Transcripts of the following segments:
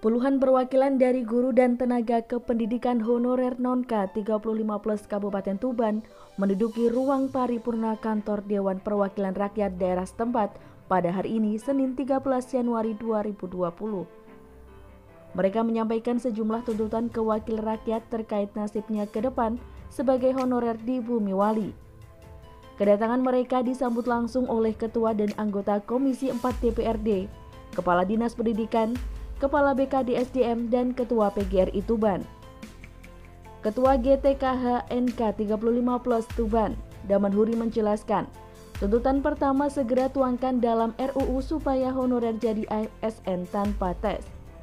Puluhan perwakilan dari guru dan tenaga kependidikan honorer non-K 35+ Kabupaten Tuban menduduki ruang paripurna kantor Dewan Perwakilan Rakyat daerah setempat pada hari ini, Senin 13 Januari 2020. Mereka menyampaikan sejumlah tuntutan ke wakil rakyat terkait nasibnya ke depan sebagai honorer di Bumi Wali. Kedatangan mereka disambut langsung oleh Ketua dan anggota Komisi 4 DPRD, Kepala Dinas Pendidikan, Kepala BKD/SDM, dan Ketua PGRI Tuban. Ketua GTKH NK 35+ Tuban, Daman Huri menjelaskan, tuntutan pertama segera tuangkan dalam RUU supaya honorer jadi ASN tanpa tes.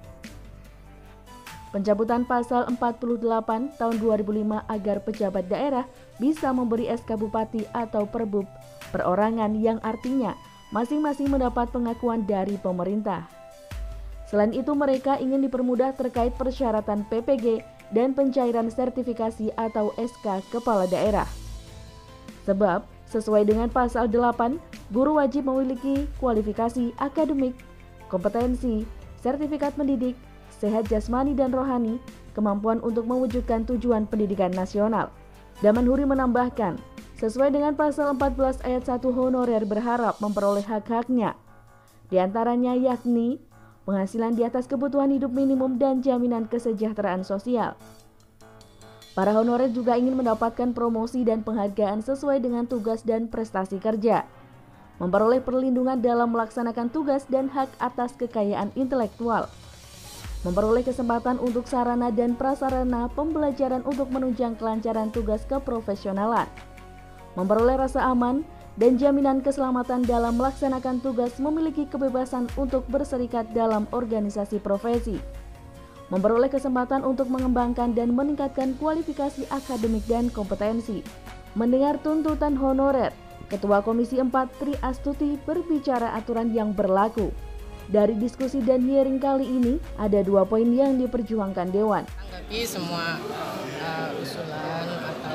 Pencabutan pasal 48 tahun 2005 agar pejabat daerah bisa memberi SK Bupati atau Perbub perorangan yang artinya masing-masing mendapat pengakuan dari pemerintah. Selain itu, mereka ingin dipermudah terkait persyaratan PPG dan pencairan sertifikasi atau SK Kepala Daerah. Sebab, sesuai dengan pasal 8, guru wajib memiliki kualifikasi akademik, kompetensi, sertifikat mendidik, sehat jasmani dan rohani, kemampuan untuk mewujudkan tujuan pendidikan nasional. Daman Huri menambahkan, sesuai dengan pasal 14 ayat 1 honorer berharap memperoleh hak-haknya. Di antaranya yakni penghasilan di atas kebutuhan hidup minimum dan jaminan kesejahteraan sosial. Para honorer juga ingin mendapatkan promosi dan penghargaan sesuai dengan tugas dan prestasi kerja, memperoleh perlindungan dalam melaksanakan tugas dan hak atas kekayaan intelektual, memperoleh kesempatan untuk sarana dan prasarana pembelajaran untuk menunjang kelancaran tugas keprofesionalan, memperoleh rasa aman dan jaminan keselamatan dalam melaksanakan tugas, memiliki kebebasan untuk berserikat dalam organisasi profesi, memperoleh kesempatan untuk mengembangkan dan meningkatkan kualifikasi akademik dan kompetensi. Mendengar tuntutan honorer, Ketua Komisi 4 Tri Astuti berbicara aturan yang berlaku. Dari diskusi dan hearing kali ini, ada 2 poin yang diperjuangkan Dewan. Tanggapi semua usulan atau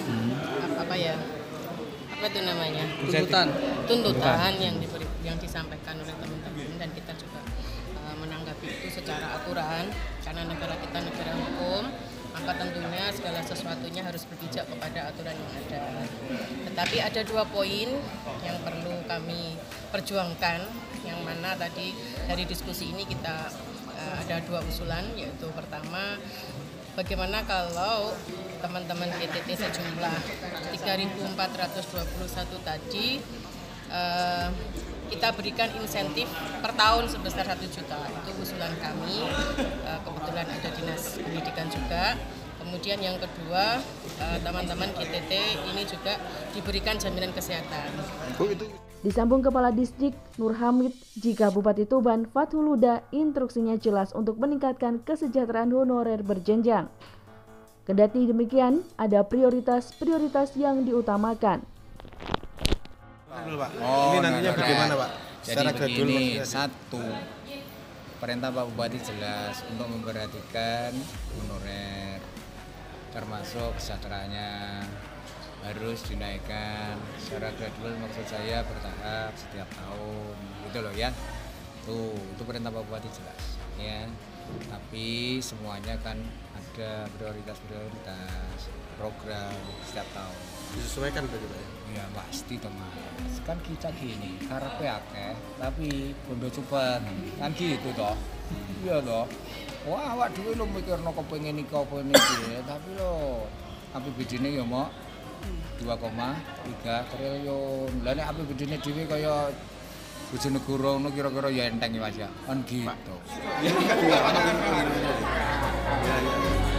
apa itu namanya, tuntutan yang disampaikan oleh teman-teman, dan kita juga menanggapi itu secara aturan karena negara kita negara hukum, maka tentunya segala sesuatunya harus berpijak kepada aturan yang ada. Tetapi ada 2 poin yang perlu kami perjuangkan, yang mana tadi dari diskusi ini kita ada 2 usulan, yaitu pertama, bagaimana kalau teman-teman GTT sejumlah 3.421 tadi kita berikan insentif per tahun sebesar 1 juta. Itu usulan kami, kebetulan ada Dinas Pendidikan juga. Kemudian yang kedua, teman-teman GTT ini juga diberikan jaminan kesehatan. Disambung Kepala Disdik Nur Hamid, jika Bupati Tuban Fathul Huda instruksinya jelas untuk meningkatkan kesejahteraan honorer berjenjang. Kendati demikian, ada prioritas yang diutamakan. Ini nantinya bagaimana, Pak? Jadi begini, 1, perintah Pak Bupati jelas untuk memperhatikan honorer, termasuk kesejahteraannya harus dinaikkan secara gradual, maksud saya bertahap setiap tahun, gitu loh ya. Itu perintah Pak Bupati jelas ya. Tapi semuanya kan ada prioritas program setiap tahun. Disesuaikan begitu ya? Ya pasti teman. Kan kita gini, karepe akeh tapi bondo cepet. Kan gitu toh. Iya toh. Wah, awak dhewe lo mikirno kepengin iki apa iki, tapi lo APBD-ne ya mok 2,3 triliun. Lah nek APBD-ne dhewe kaya Bojonegoro ngono kira-kira ya enteng ya Mas ya. Kan gitu.